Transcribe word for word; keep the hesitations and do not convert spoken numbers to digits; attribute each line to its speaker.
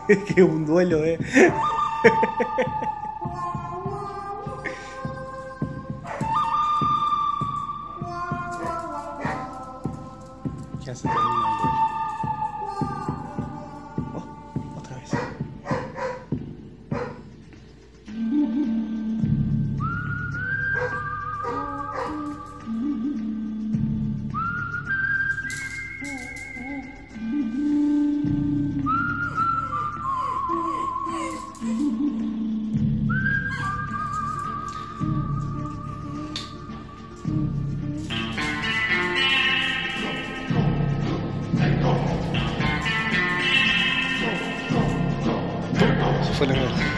Speaker 1: Es que un duelo, eh. Ya se termina el duelo. Oh, otra vez. Se fue la mierda.